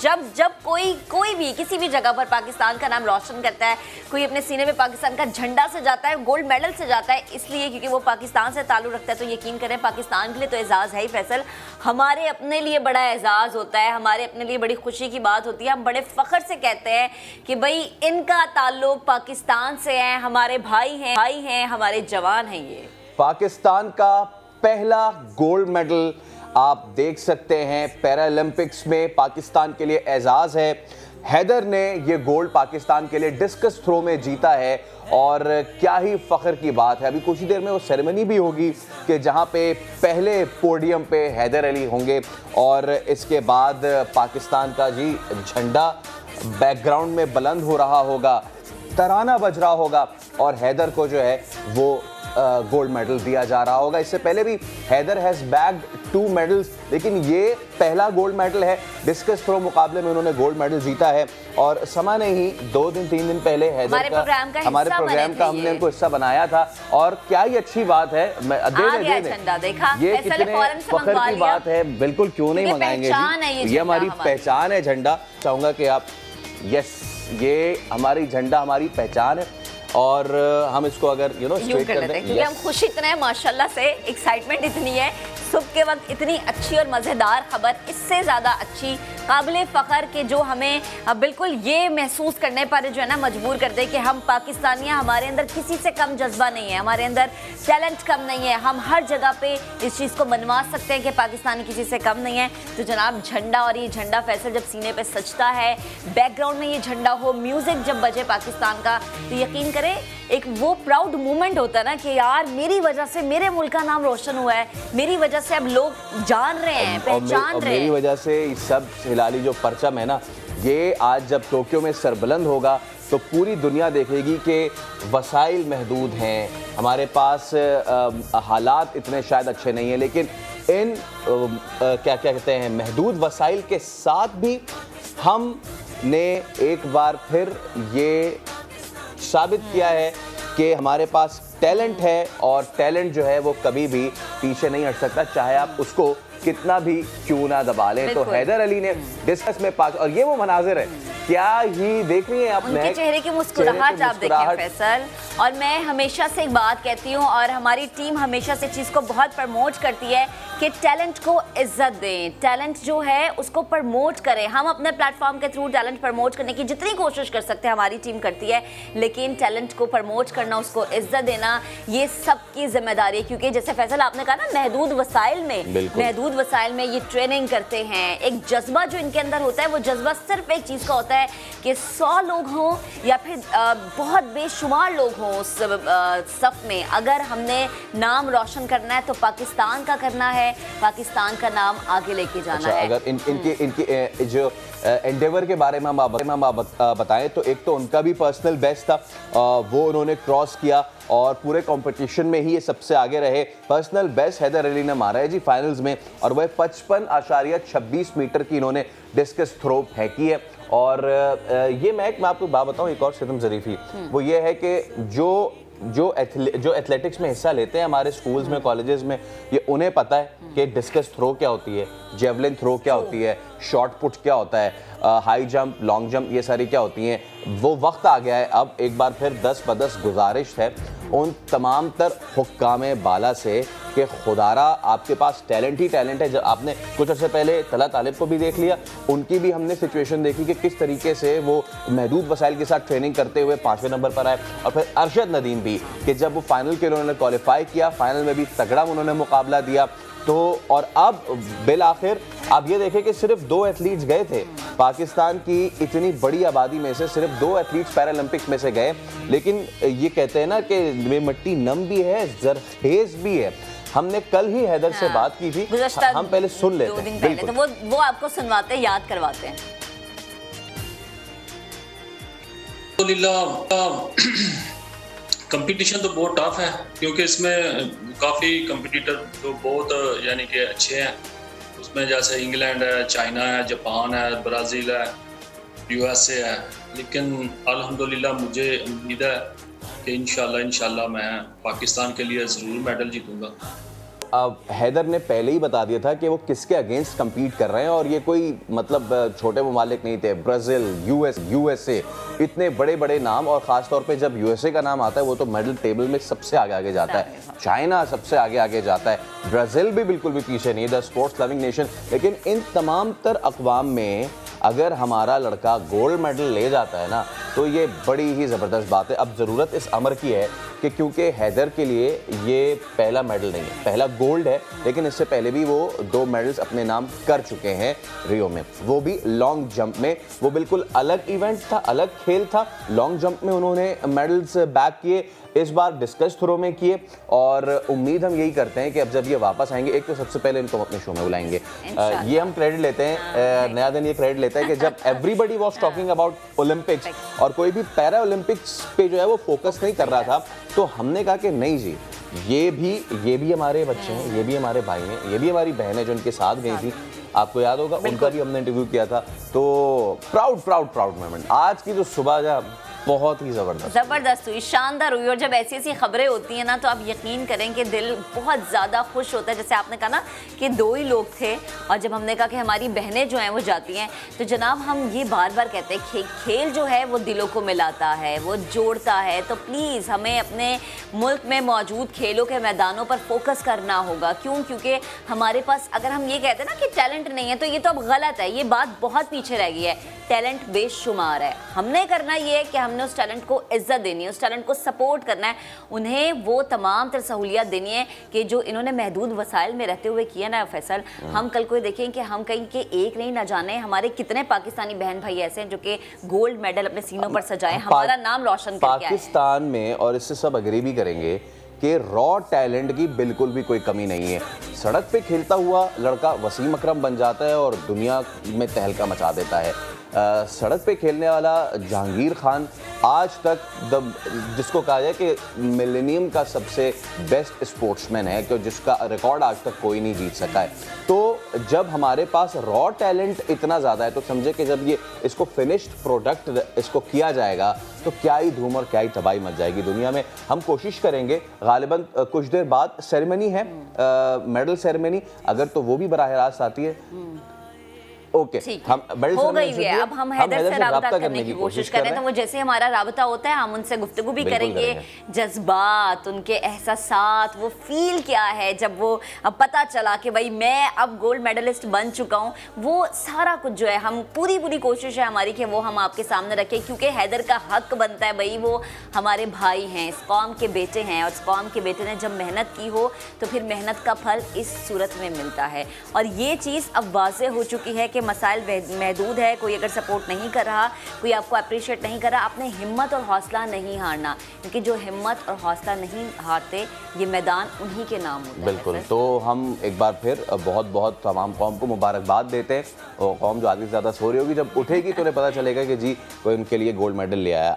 जब कोई भी किसी भी जगह पर पाकिस्तान का नाम रोशन करता है, कोई अपने सीने पे पाकिस्तान का झंडा से जाता है, गोल्ड मेडल से जाता है, इसलिए क्योंकि वो पाकिस्तान से ताल्लुक़ रखता है, तो यकीन करें पाकिस्तान के लिए तो एजाज़ है ही फैसल। हमारे अपने लिए बड़ा एजाज़ होता है, हमारे अपने लिए बड़ी खुशी की बात होती है। हम बड़े फ़ख्र से कहते हैं कि भाई इनका ताल्लुक़ पाकिस्तान से है, हमारे भाई हैं, हमारे जवान हैं। ये पाकिस्तान का पहला गोल्ड मेडल आप देख सकते हैं पैरालंपिक्स में, पाकिस्तान के लिए एजाज़ है। हैदर ने ये गोल्ड पाकिस्तान के लिए डिस्कस थ्रो में जीता है और क्या ही फ़ख्र की बात है। अभी कुछ ही देर में वो सेरेमनी भी होगी कि जहां पे पहले पोडियम पे हैदर अली होंगे और इसके बाद पाकिस्तान का जी झंडा बैकग्राउंड में बुलंद हो रहा होगा, तराना बज रहा होगा और हैदर को जो है वो गोल्ड मेडल दिया जा रहा होगा। इससे पहले भी हैदर हैज़ बैग्ड 2 मेडल्स, लेकिन ये पहला गोल्ड मेडल है। डिस्कस थ्रो मुकाबले में उन्होंने गोल्ड मेडल जीता है और समा ने ही 2 दिन 3 दिन पहले हैदर हमारे प्रोग्राम का हमने उनको हिस्सा बनाया था। और क्या ही अच्छी बात है, ये कितने फख्र की बात है। बिल्कुल क्यों नहीं मंगाएंगे जी, ये हमारी पहचान है झंडा। चाहूंगा कि आप यस, ये हमारी झंडा हमारी पहचान है और हम इसको अगर स्ट्रेट कर दें, क्योंकि हम खुश इतने हैं माशाल्लाह से, एक्साइटमेंट इतनी है, सुबह के वक्त इतनी अच्छी और मज़ेदार खबर, इससे ज़्यादा अच्छी काबिल फ़ख्र के जो हमें बिल्कुल ये महसूस करने पर जो है ना मजबूर कर दे कि हम पाकिस्तानी हैं, हमारे अंदर किसी से कम जज्बा नहीं है, हमारे अंदर टैलेंट कम नहीं है, हम हर जगह पे इस चीज़ को मनवा सकते हैं कि पाकिस्तानी किसी से कम नहीं है। तो जनाब झंडा, और ये झंडा फैसल जब सीने पर सजता है, बैकग्राउंड में ये झंडा हो, म्यूज़िक जब बजे पाकिस्तान का, तो यकीन करें एक वो प्राउड मोमेंट होता है ना कि यार मेरी वजह से मेरे मुल्क का नाम रोशन हुआ है, मेरी वजह से अब लोग जान रहे हैं, पहचान रहे हैं। मेरी वजह से सब हिलाली जो परचम है ना, ये आज जब टोक्यो में सरबुलंद होगा तो पूरी दुनिया देखेगी कि वसाइल महदूद हैं, हमारे पास हालात इतने शायद अच्छे नहीं हैं, लेकिन इन क्या कहते हैं महदूद वसाइल के साथ भी हमने एक बार फिर ये साबित किया है कि हमारे पास टैलेंट है और टैलेंट जो है वो कभी भी पीछे नहीं हट सकता, चाहे आप उसको कितना भी क्यों ना दबा लें। तो हैदर अली ने डिस्कस में पास, और ये वो मनाजिर है, क्या ही देख रही हैं आप, उनके चेहरे की मुस्कुराहट आप देखें फैसल। और मैं हमेशा से एक बात कहती हूँ और हमारी टीम हमेशा से चीज़ को बहुत प्रमोट करती है कि टैलेंट को इज्जत दें, टैलेंट जो है उसको प्रमोट करें। हम अपने प्लेटफॉर्म के थ्रू टैलेंट प्रमोट करने की जितनी कोशिश कर सकते हैं हमारी टीम करती है, लेकिन टैलेंट को प्रमोट करना, उसको इज्जत देना, ये सबकी जिम्मेदारी है। क्योंकि जैसे फैसल आपने कहा ना, महदूद वसाइल में ये ट्रेनिंग करते हैं, एक जज्बा जो इनके अंदर होता है, वो जज्बा सिर्फ एक चीज़ का होता है कि 100 लोग हों या फिर बहुत बेशुमार लोग हों उस सफ़ में, अगर हमने नाम रोशन करना है तो पाकिस्तान का करना है, पाकिस्तान का नाम आगे लेके जाना है। अगर इनकी जो एंडेवर के बारे में हम बताएं तो एक तो उनका भी पर्सनल बेस्ट था, वो उन्होंने क्रॉस किया और पूरे कंपटीशन में ही ये सबसे आगे रहे। पर्सनल बेस्ट हैदर अली ने मारा है जी फाइनल्स में, और वह 55.26 मीटर की इन्होंने डिस्कस थ्रो फेंकी है। और ये मैं आपको बात बताऊं, एक और सितम ज़रीफ़ी वो ये है कि जो एथलेटिक्स में हिस्सा लेते हैं हमारे स्कूल्स में, कॉलेजेस में, ये उन्हें पता है कि डिस्कस थ्रो क्या होती है, जेवलिन थ्रो क्या होती है, शॉर्ट पुट क्या होता है, हाई जंप, लॉन्ग जंप, ये सारी क्या होती हैं। वो वक्त आ गया है अब एक बार फिर 10 गुजारिश है उन तमाम तर हुक्काम बाला से कि खुदारा आपके पास टैलेंट ही टैलेंट है। जब आपने कुछ अर्से पहले तला तालिब को भी देख लिया, उनकी भी हमने सिचुएशन देखी कि किस तरीके से वो महदूद वसाइल के साथ ट्रेनिंग करते हुए 5वें नंबर पर आए। और फिर अरशद नदीम भी कि जब वो फाइनल के लिए उन्होंने क्वालिफाई किया, फाइनल में भी तगड़ा उन्होंने मुकाबला दिया। तो और अब बिल आखिर आप ये देखें कि सिर्फ 2 एथलीट्स गए थे, पाकिस्तान की इतनी बड़ी आबादी में से सिर्फ 2 एथलीट्स पैरालंपिक्स में से गए, लेकिन ये कहते हैं ना कि मिट्टी नम भी है, जरखेज भी है। हमने कल ही हैदर से बात की थी, हम पहले सुन लेते हैं, 2 दिन पहले, तो वो आपको सुनवाते हैं, याद करवाते हैं। कंपटीशन तो बहुत टफ है क्योंकि इसमें काफ़ी कंपटीटर जो बहुत यानी कि अच्छे हैं, उसमें जैसे इंग्लैंड है, चाइना है, जापान है, ब्राज़ील है, USA है। लेकिन अल्हम्दुलिल्लाह मुझे उम्मीद है कि इंशाल्लाह मैं पाकिस्तान के लिए ज़रूर मेडल जीतूँगा। अब हैदर ने पहले ही बता दिया था कि वो किसके अगेंस्ट compete कर रहे हैं, और ये कोई मतलब छोटे ममालिक नहीं थे। ब्राज़ील, यूएसए, इतने बड़े बड़े नाम, और ख़ास तौर पे जब यूएसए का नाम आता है वो तो मेडल टेबल में सबसे आगे जाता है। चाइना सबसे आगे जाता है, ब्राज़ील भी बिल्कुल भी पीछे नहीं, द स्पोर्ट्स लविंग नेशन। लेकिन इन तमाम तर अक़वाम में अगर हमारा लड़का गोल्ड मेडल ले जाता है ना, तो ये बड़ी ही ज़बरदस्त बात है। अब ज़रूरत इस अमर की है कि क्योंकि हैदर के लिए ये पहला मेडल नहीं है, पहला गोल्ड है, लेकिन इससे पहले भी वो 2 मेडल्स अपने नाम कर चुके हैं रियो में, वो भी लॉन्ग जंप में। वो बिल्कुल अलग इवेंट था, अलग खेल था। लॉन्ग जंप में उन्होंने मेडल्स बैक किए, इस बार डिस्कस थ्रो में किए, और उम्मीद हम यही करते हैं कि अब जब ये वापस आएंगे, एक तो सबसे पहले इनको अपने शो में बुलाएंगे। ये हम क्रेडिट लेते हैं, नया दिन ये क्रेडिट लेता है कि जब everybody was talking about Olympics और कोई भी पैरा ओलंपिक्स पे जो है वो फोकस नहीं कर रहा था, तो हमने कहा कि नहीं जी, ये भी हमारे बच्चे हैं, ये भी हमारे भाई हैं, ये भी हमारी बहन है जो उनके साथ गई थी। आपको याद होगा उनका भी हमने इंटरव्यू किया था। तो प्राउड मोमेंट। आज की जो सुबह बहुत ही ज़बरदस्त हुई, शानदार हुई। और जब ऐसी खबरें होती हैं ना, तो आप यकीन करें कि दिल बहुत ज़्यादा खुश होता है। जैसे आपने कहा ना कि 2 ही लोग थे, और जब हमने कहा कि हमारी बहनें जो हैं वो जाती हैं, तो जनाब हम ये बार बार कहते हैं खेल जो है वो दिलों को मिलाता है, वो जोड़ता है। तो प्लीज़ हमें अपने मुल्क में मौजूद खेलों के मैदानों पर फोकस करना होगा। क्योंकि हमारे पास, अगर हम ये कहते हैं ना कि टैलेंट नहीं है, तो ये तो अब गलत है, ये बात बहुत पीछे रह गई है। टैलेंट बेशुमार है, हमने करना ये है कि हमने उस टैलेंट को इज्जत देनी है, उस टैलेंट को सपोर्ट करना है, उन्हें वो तमाम तर सहूलियत देनी है कि जो इन्होंने महदूद वसाइल में रहते हुए किया ना फैसल। हम कल को देखें कि हम कहीं के एक नहीं ना जाने, हमारे कितने पाकिस्तानी बहन भाई ऐसे हैं जो कि गोल्ड मेडल अपने सीनों पर सजाए, हमारा नाम रोशन करके आए पाकिस्तान में। और इससे सब अग्री भी करेंगे कि रॉ टैलेंट की बिल्कुल भी कोई कमी नहीं है। सड़क पे खेलता हुआ लड़का वसीम अकरम बन जाता है और दुनिया में तहलका मचा देता है। सड़क पे खेलने वाला जहांगीर खान आज तक जिसको कहा जाए कि मिलेनियम का सबसे बेस्ट स्पोर्ट्समैन है, कि जिसका रिकॉर्ड आज तक कोई नहीं जीत सका है। तो जब हमारे पास रॉ टैलेंट इतना ज़्यादा है, तो समझे कि जब ये इसको फिनिश्ड प्रोडक्ट इसको किया जाएगा, तो क्या ही धूम और क्या ही तबाही मच जाएगी दुनिया में। हम कोशिश करेंगे, गालिबन कुछ देर बाद सेरेमनी है, मेडल सेरेमनी, अगर तो वो भी बराह रास्त आती है। ओके, हम हो गई है। अब हम हैदर से राबता करने की कोशिश कर रहे हैं, तो वो जैसे हमारा राबता होता है हम उनसे गुफ्तगू भी करेंगे। जज्बात, उनके एहसासात, वो फील क्या है जब वो अब पता चला कि भाई मैं अब गोल्ड मेडलिस्ट बन चुका हूँ, वो सारा कुछ जो है हम पूरी कोशिश है हमारी कि वो हम आपके सामने रखें, क्योंकि हैदर का हक बनता है भाई, वो हमारे भाई हैं, इस कौम के बेटे हैं, और इस कौम के बेटे ने जब मेहनत की हो तो फिर मेहनत का फल इस सूरत में मिलता है। और ये चीज़ अब वाज़ेह हो चुकी है कि मसाइल महदूद है, कोई अगर सपोर्ट नहीं कर रहा, कोई आपको अप्रिशिएट नहीं कर रहा, आपने हिम्मत और हौसला नहीं हारना, क्योंकि जो हिम्मत और हौसला नहीं हारते ये मैदान उन्हीं के नाम होता है। बिल्कुल। तो हम एक बार फिर बहुत तमाम कौम को मुबारकबाद देते हैं, और कौम जो आगे ज़्यादा सो रही होगी, जब उठेगी तो उन्हें पता चलेगा कि जी कोई उनके लिए गोल्ड मेडल ले आया।